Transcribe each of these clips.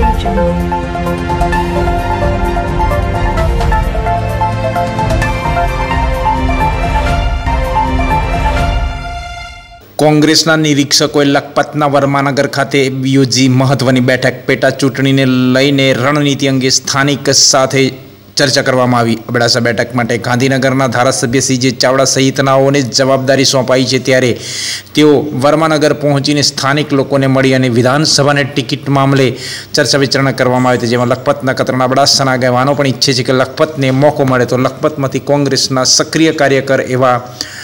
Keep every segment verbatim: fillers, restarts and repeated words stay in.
કોંગ્રેસના નિરીક્ષકોએ લખપતના વર્માનગર ખાતે યોજી મહત્વની બેઠક. પેટા ચૂંટણીને લઈને રણનીતિ અંગે સ્થાનિક સાથે ચર્ચા કરવામાં આવી. અબડાસા બેઠક માટે ગાંધીનગરના ધારાસભ્ય સી જે ચાવડા સહિતનાઓને જવાબદારી સોંપાઈ છે, ત્યારે તેઓ વર્માનગર પહોંચીને સ્થાનિક લોકોને મળી અને વિધાનસભાની ટિકિટ મામલે ચર્ચા વિચારણા કરવામાં આવી હતી, જેમાં લખપતના કતરાના અબડાસાના આગેવાનો પણ ઈચ્છે છે કે લખપતને મોકો મળે તો લખપતમાંથી કોંગ્રેસના સક્રિય કાર્યકર એવા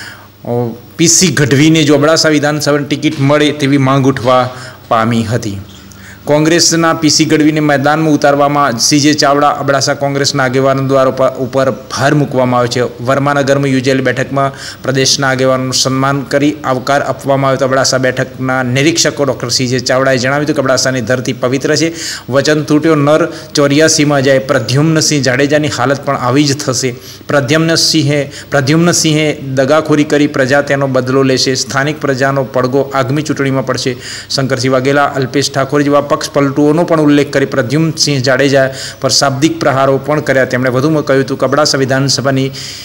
પીસી ગઢવીને જો અબડાસા વિધાનસભાની ટિકિટ મળે તેવી માંગ ઉઠવા પામી હતી. કોંગ્રેસના પીસી ગઢવીને મેદાનમાં ઉતારવામાં સી જે ચાવડા અબડાસા કોંગ્રેસના આગેવાનો દ્વારા ઉપર ભાર મૂકવામાં આવ્યો છે. વર્માનગરમાં યોજાયેલી બેઠકમાં પ્રદેશના આગેવાનોનું સન્માન કરી આવકાર આપવામાં આવ્યો હતો. અબડાસા બેઠકના નિરીક્ષકો ડૉક્ટર સી જે ચાવડાએ જણાવ્યું હતું કે અબડાસાની ધરતી પવિત્ર છે. વચન તૂટ્યો નર ચોર્યાસીમાં જાય. પ્રદ્યુમ્નસિંહ જાડેજાની હાલત પણ આવી જ થશે. પ્રદ્યુમ્નસિંહે પ્રદ્યુમ્નસિંહે દગાખોરી કરી પ્રજા તેનો બદલો લેશે. સ્થાનિક પ્રજાનો પડઘો આગામી ચૂંટણીમાં પડશે. શંકરસિંહ વાઘેલા, અલ્પેશ ઠાકોર જેવા પક્ષ પલટુઓનો પણ ઉલ્લેખ કરી પ્રદ્યુમ્નસિંહ જાડેજા પર શાબ્દિક પ્રહારો પણ કર્યા. તેમણે વધુમાં કહ્યું હતું કે અબડાસા વિધાનસભાની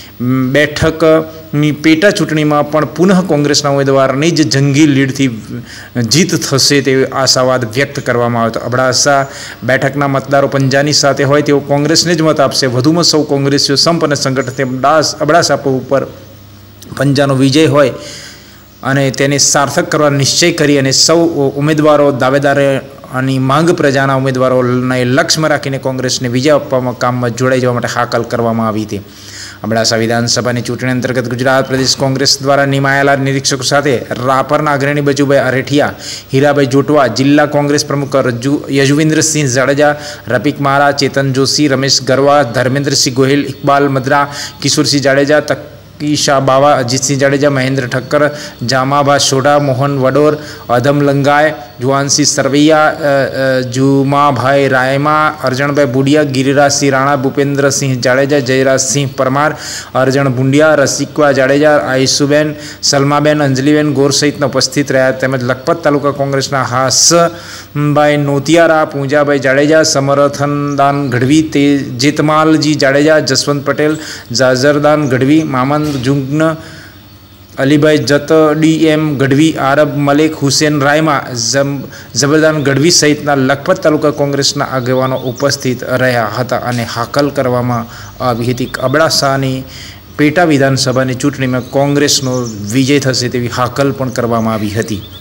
બેઠકની પેટા ચૂંટણીમાં પણ પુનઃ કોંગ્રેસના ઉમેદવારની જ જંગી લીડથી જીત થશે તેવી આશાવાદ વ્યક્ત કરવામાં આવ્યો હતો. અબડાસા બેઠકના મતદારો પંજાની સાથે હોય તેઓ કોંગ્રેસને જ મત આપશે. વધુમાં સૌ કોંગ્રેસીઓ સંપ અને સંગઠન અબડાસા ઉપર પંજાનો વિજય હોય અને તેને સાર્થક કરવા નિશ્ચય કરી અને સૌ ઉમેદવારો દાવેદારો અને માંગ પ્રજાના ઉમેદવારોને લક્ષ્યમાં રાખીને કોંગ્રેસને વિજય આપવામાં કામમાં જોડાઈ જવા માટે હાકલ કરવામાં આવી હતી. અબડાસા વિધાનસભાની ચૂંટણી અંતર્ગત ગુજરાત પ્રદેશ કોંગ્રેસ દ્વારા નિમાયેલા નિરીક્ષકો સાથે રાપરના અગ્રણી બચુભાઈ અરેઠિયા, હીરાભાઈ જોટવા, જિલ્લા કોંગ્રેસ પ્રમુખ રજુ યજુવિન્દ્રસિંહ જાડેજા, રફીક મારા, ચેતન જોશી, રમેશ ગરવા, ધર્મેન્દ્રસિંહ ગોહિલ, ઇકબાલ મદ્રા, કિશોરસિંહ જાડેજા, તક ઈશા બાવા, અજીતસિંહ જાડેજા, મહેન્દ્ર ઠક્કર, જામાભા સોઢા, મોહન વડોર, અધમ લંગાય, જુવાનસિંહ સરવૈયા, જુમાભાઈ રાયમા, અરજણભાઈ બુડિયા, ગિરિરાજસિંહ રાણા, ભૂપેન્દ્રસિંહ જાડેજા, જયરાજસિંહ પરમાર, અરજણ બુંડિયા, રસિકવા જાડેજા, આઈસુબેન, સલમાબેન, અંજલીબેન ગોર સહિતના ઉપસ્થિત રહ્યા. તેમજ લખપત તાલુકા કોંગ્રેસના હાસભાઈ નોતિયારા, પૂંજાભાઈ જાડેજા, સમર્થનદાન ગઢવી, તે જેતમાલજી જાડેજા, જસવંત પટેલ, જાજરદાન ગઢવી, મામંદ જુગ્ન, અલીભાઈ જત, ડી એમ ગઢવી, આરબ મલેક, હુસેન રાયમા, જબરદાન ગઢવી સહિતના લખપત તાલુકા કોંગ્રેસના આગેવાનો ઉપસ્થિત રહ્યા હતા અને હાકલ કરવામાં આવી હતી. અબડાસાની પેટા વિધાનસભાની ચૂંટણીમાં કોંગ્રેસનો વિજય થશે તેવી હાકલ પણ કરવામાં આવી હતી.